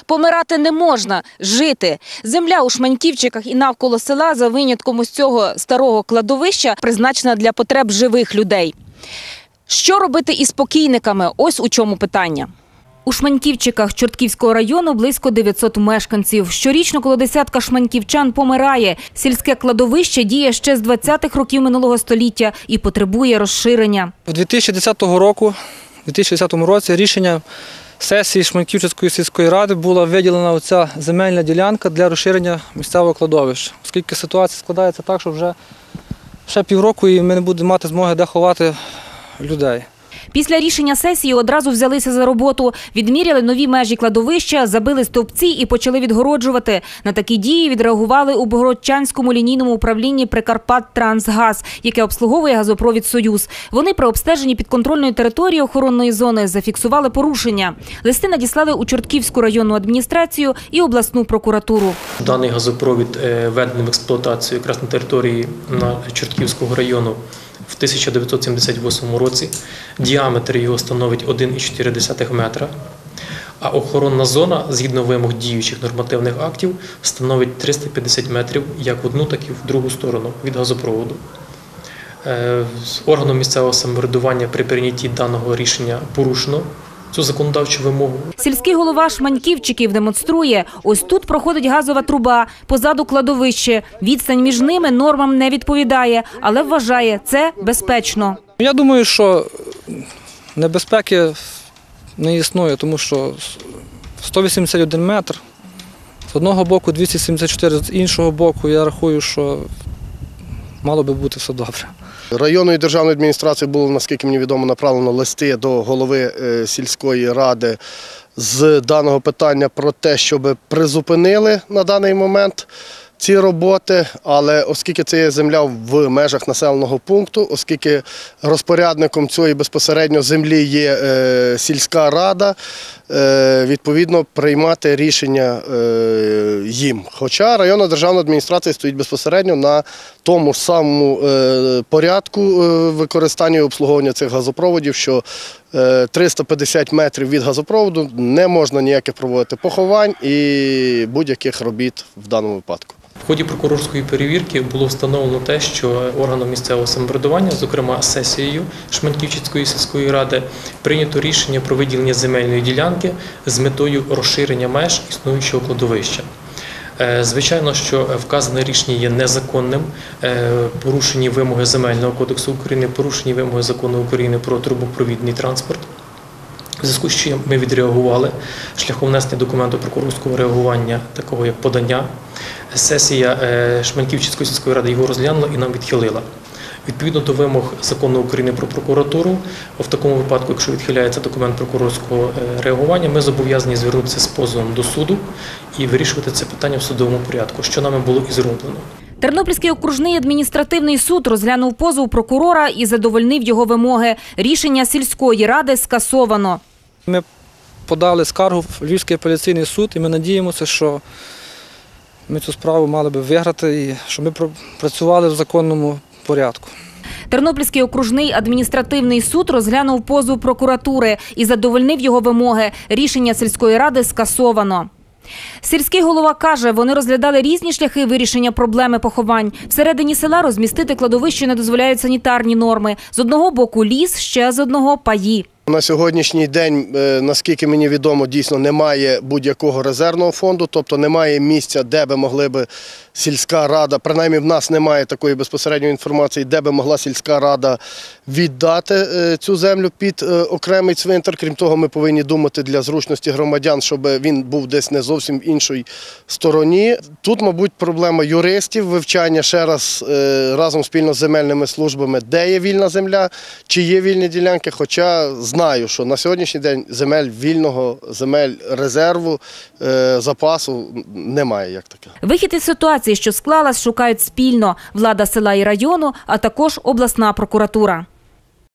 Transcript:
Помирати не можна, жити. Земля у Шманьківчиках і навколо села, за винятком ось цього старого кладовища, призначена для потреб живих людей. Що робити із покійниками? Ось у чому питання. У Шманьківчиках Чортківського району близько 900 мешканців. Щорічно коло десятка шманьківчан помирає. Сільське кладовище діє ще з 20-х років минулого століття і потребує розширення. У 2010 році рішення сесії Шманьківської сільської ради була виділена оця земельна ділянка для розширення місцевого кладовища. Оскільки ситуація складається так, що вже ще півроку і ми не будемо мати змоги де ховати людей. Після рішення сесії одразу взялися за роботу. Відміряли нові межі кладовища, забили стовпці і почали відгороджувати. На такі дії відреагували у Богородчанському лінійному управлінні «Прикарпаттрансгаз», яке обслуговує газопровід «Союз». Вони при обстеженні підконтрольної території охоронної зони зафіксували порушення. Листи надіслали у Чортківську районну адміністрацію і обласну прокуратуру. Даний газопровід введений в експлуатацію якраз на території Чортківського району в 1978 році. Діаметр його становить 1,4 метра, а охоронна зона, згідно вимог діючих нормативних актів, становить 350 метрів як в одну, так і в другу сторону від газопроводу. Органом місцевого самоврядування при прийнятті даного рішення порушено цю законодавчу вимогу. Сільський голова Шманьківчиків демонструє. Ось тут проходить газова труба, позаду кладовище. Відстань між ними нормам не відповідає, але вважає, це безпечно. Я думаю, що небезпеки не існує, тому що 181 метр, з одного боку 274, з іншого боку, я рахую, що мало би бути все добре. Районною державною адміністрацією було, наскільки мені відомо, направлено листи до голови сільської ради з даного питання про те, щоб призупинили на даний момент ці роботи, але оскільки це є земля в межах населеного пункту, оскільки розпорядником цієї безпосередньо землі є сільська рада, відповідно приймати рішення їм. Хоча районна державна адміністрація стоїть безпосередньо на тому ж самому порядку використання і обслуговування цих газопроводів, що 350 метрів від газопроводу не можна ніяких проводити поховань і будь-яких робіт в даному випадку. В ході прокурорської перевірки було встановлено те, що органом місцевого самоврядування, зокрема сесією Шманьківської сільської ради, прийнято рішення про виділення земельної ділянки з метою розширення меж існуючого кладовища. Звичайно, що вказане рішення є незаконним, порушені вимоги Земельного кодексу України, порушені вимоги Закону України про трубопровідний транспорт. В зв'язку з чим ми відреагували шляхом внесення документу прокурорського реагування, такого як подання. Сесія Шманьківської сільської ради його розглянула і нам відхилила. Відповідно до вимог Закону України про прокуратуру, в такому випадку, якщо відхиляється документ прокурорського реагування, ми зобов'язані звернутися з позовом до суду і вирішувати це питання в судовому порядку, що нами було і зроблено. Тернопільський окружний адміністративний суд розглянув позов прокурора і задовольнив його вимоги. Рішення сільської ради скасовано. Ми подали скаргу в Львівський апеляційний суд і ми надіємося, що ми цю справу мали би виграти і щоб ми працювали в законному порядку. Тернопільський окружний адміністративний суд розглянув позов прокуратури і задовольнив його вимоги. Рішення сільської ради скасовано. Сільський голова каже, вони розглядали різні шляхи вирішення проблеми поховань. Всередині села розмістити кладовище не дозволяють санітарні норми. З одного боку ліс, ще з одного паї. На сьогоднішній день, наскільки мені відомо, дійсно немає будь-якого резервного фонду, тобто немає місця, де би могли би сільська рада, принаймні в нас немає такої безпосередньої інформації, де би могла сільська рада віддати цю землю під окремий цвинтар. Крім того, ми повинні думати для зручності громадян, щоб він був десь не зовсім в іншій стороні. Тут, мабуть, проблема юристів, вивчання ще раз разом спільно з земельними службами, де є вільна земля, чи є вільні ділянки, хоча знаю, що на сьогоднішній день земель вільного, земель резерву, запасу немає як таке. Вихід із ситуації, що склалась, шукають спільно влада села і району, а також обласна прокуратура.